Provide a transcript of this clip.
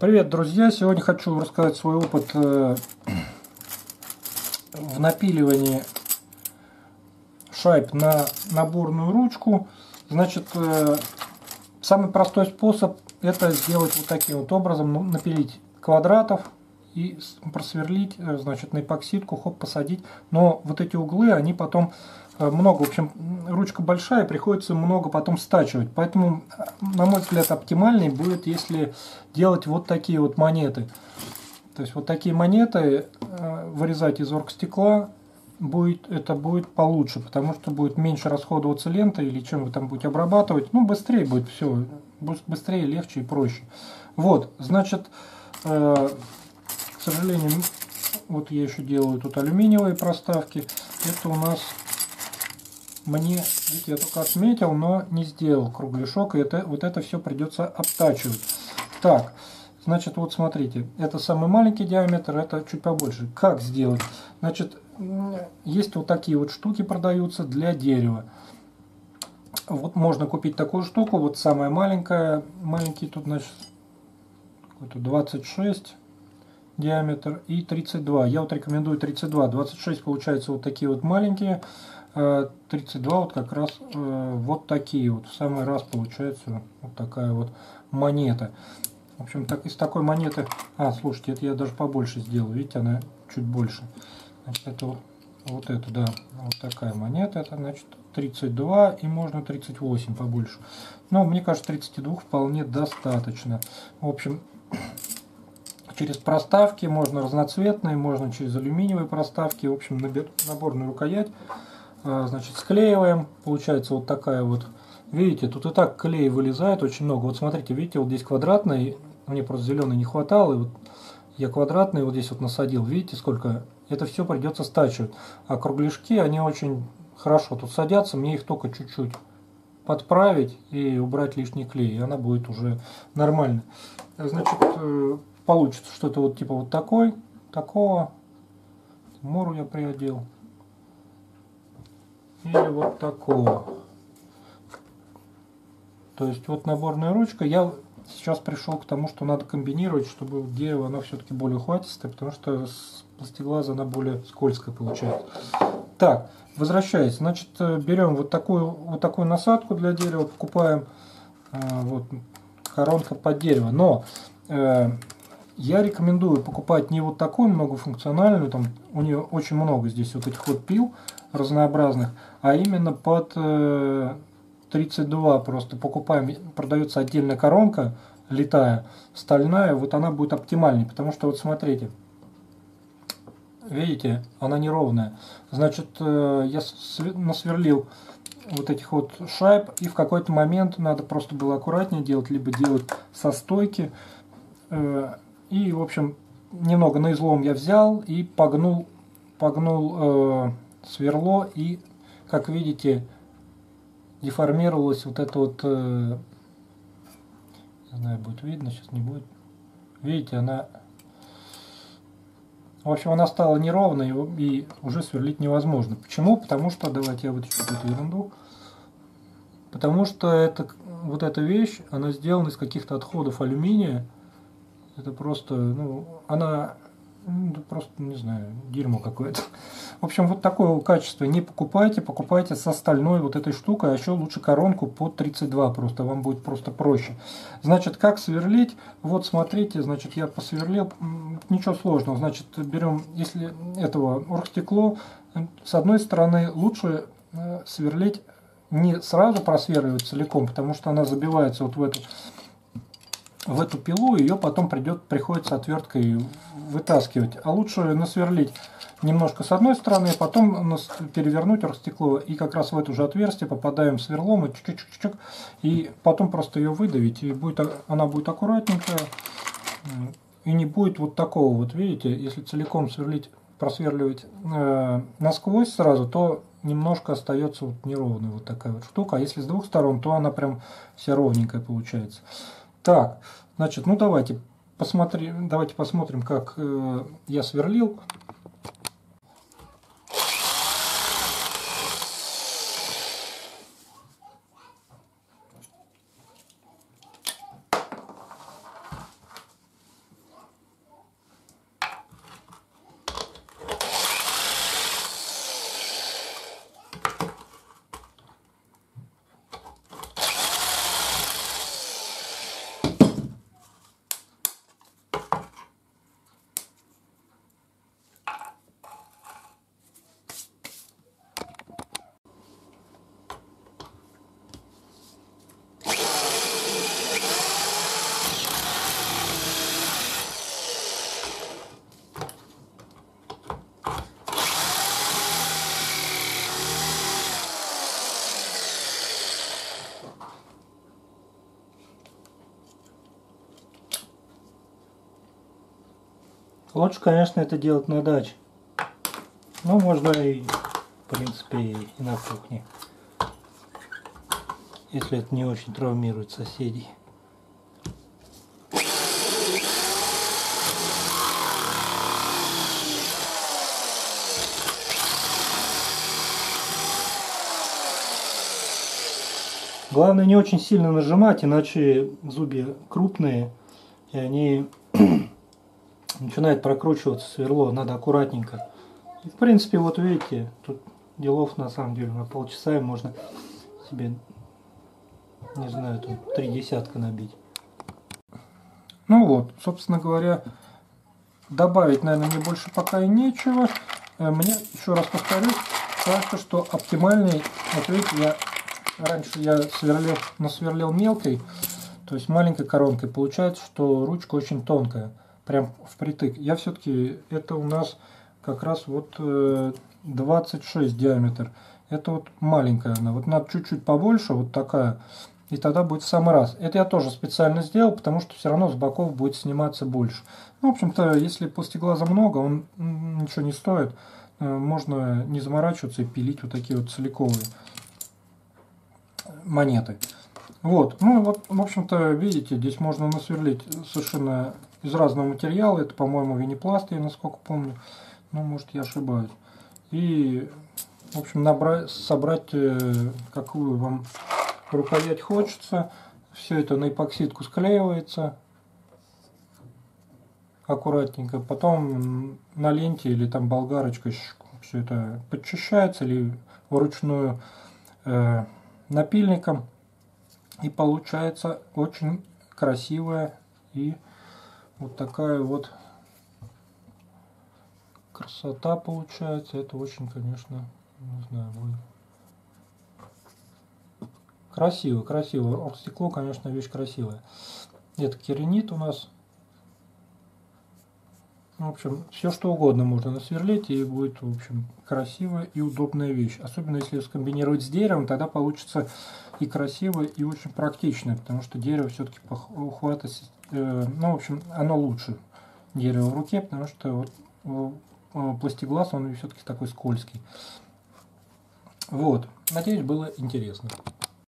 Привет, друзья! Сегодня хочу рассказать свой опыт в напиливании шайб на наборную ручку. Значит, самый простой способ это сделать вот таким вот образом, напилить квадратов и просверлить, значит, на эпоксидку, хоп, посадить. Но вот эти углы, они потом много, в общем, ручка большая, приходится много потом стачивать. Поэтому, на мой взгляд, оптимальней будет, если делать вот такие вот монеты. То есть вот такие монеты вырезать из оргстекла, это будет получше, потому что будет меньше расходоваться лента, или чем вы там будете обрабатывать, ну, быстрее будет все, быстрее, легче и проще. Вот, значит, к сожалению, вот я еще делаю тут алюминиевые проставки. Это у нас видите, я только отметил, но не сделал кругляшок, и вот это все придется обтачивать. Так, значит, вот смотрите, это самый маленький диаметр, это чуть побольше. Как сделать? Значит, есть вот такие вот штуки продаются для дерева. Вот можно купить такую штуку, вот самая маленькая, маленький тут, значит, 26 диаметр и 32. Я вот рекомендую 32. 26 получается вот такие вот маленькие, 32 вот как раз вот такие вот. В самый раз получается вот такая вот монета. В общем, так, из такой монеты... слушайте, это я даже побольше сделал. Видите, она чуть больше. Значит, это вот это, да. Вот такая монета. Это, значит, 32 и можно 38 побольше. Но мне кажется, 32 вполне достаточно. В общем, через проставки можно разноцветные, можно через алюминиевые проставки. В общем, наборную рукоять. Значит, склеиваем. Получается вот такая вот. Видите, тут и так клей вылезает очень много. Вот смотрите, видите, вот здесь квадратный. Мне просто зеленый не хватало. И вот я квадратный вот здесь вот насадил. Видите, сколько? Это все придется стачивать. А кругляшки, они очень хорошо тут садятся. Мне их только чуть-чуть подправить и убрать лишний клей. И она будет уже нормально. Значит, получится что-то вот типа вот такого. Мору я приодел. Или вот такого. То есть вот наборная ручка. Я сейчас пришел к тому, что надо комбинировать, чтобы дерево оно все-таки более ухватистое, потому что с пластиглаза она более скользкая получается. Так, возвращаясь, значит, берем вот такую насадку для дерева, покупаем вот коронка под дерево. Но я рекомендую покупать не вот такую многофункциональную, там у нее очень много здесь вот этих вот пил разнообразных, а именно под 32 просто покупаем, продается отдельная коронка, литая, стальная, вот она будет оптимальней, потому что вот смотрите, видите, она неровная. Значит, я насверлил вот этих вот шайб, и в какой-то момент надо просто было аккуратнее делать, либо делать со стойки. И, в общем, немного на излом я взял и погнул сверло, и, как видите, деформировалась вот это вот, не знаю, будет видно, сейчас не будет. Видите, она, в общем, она стала неровной, и уже сверлить невозможно. Почему? Потому что, давайте я вытащу эту ерунду, потому что вот эта вещь, она сделана из каких-то отходов алюминия. Это просто, ну, она, просто, не знаю, дерьмо какое-то. В общем, вот такое качество не покупайте, покупайте со стальной вот этой штукой, а еще лучше коронку под 32 просто, вам будет просто проще. Значит, как сверлить? Вот смотрите, значит, я посверлил, ничего сложного. Значит, берем, если этого оргстекло, с одной стороны лучше сверлить, не сразу просверливать целиком, потому что она забивается вот в эту пилу, ее потом приходится отверткой вытаскивать. А лучше насверлить немножко с одной стороны, а потом перевернуть оргстекло, и как раз в это же отверстие попадаем сверлом, и потом просто ее выдавить, и она будет аккуратненькая, и не будет вот такого вот, видите, если целиком просверливать насквозь сразу, то немножко остается вот неровная вот такая вот штука, а если с двух сторон, то она прям вся ровненькая получается. Так, значит, ну давайте посмотрим, как я сверлил. Лучше, конечно, это делать на даче. Ну, можно и, в принципе, и на кухне. Если это не очень травмирует соседей. Главное не очень сильно нажимать, иначе зубья крупные, и они начинает прокручиваться сверло, надо аккуратненько. И, в принципе, вот видите, тут делов на самом деле на полчаса, и можно себе, не знаю, тут 3 десятка набить. Ну вот, собственно говоря, добавить, наверное, мне больше пока и нечего. Мне, еще раз повторюсь, кажется, что оптимальный, вот видите, раньше я насверлил мелкой, то есть маленькой коронкой. Получается, что ручка очень тонкая, прям впритык. Я все-таки, это у нас как раз вот 26 диаметр. Это вот маленькая она. Вот надо чуть-чуть побольше, вот такая. И тогда будет в самый раз. Это я тоже специально сделал, потому что все равно с боков будет сниматься больше. Ну, в общем-то, если пластиглаза много, он ничего не стоит. Можно не заморачиваться и пилить вот такие вот целиковые монеты. Вот, ну вот, в общем-то, видите, здесь можно насверлить совершенно из разного материала. Это, по-моему, винипласт, я насколько помню. Ну, может, я ошибаюсь. И, в общем, собрать, какую вам рукоять хочется. Все это на эпоксидку склеивается аккуратненько. Потом на ленте или там болгарочкой все это подчищается или вручную напильником. И получается очень красивая и вот такая вот красота получается. Это очень, конечно, не знаю, красиво, красиво. Оргстекло, конечно, вещь красивая. Это керамит у нас. В общем, все что угодно можно насверлить, и будет, в общем, красивая и удобная вещь. Особенно если скомбинировать с деревом, тогда получится и красиво, и очень практично, потому что дерево все-таки ухвата, ну, в общем, оно лучше дерево в руке, потому что вот, пластиглаз, он все-таки такой скользкий. Вот, надеюсь, было интересно.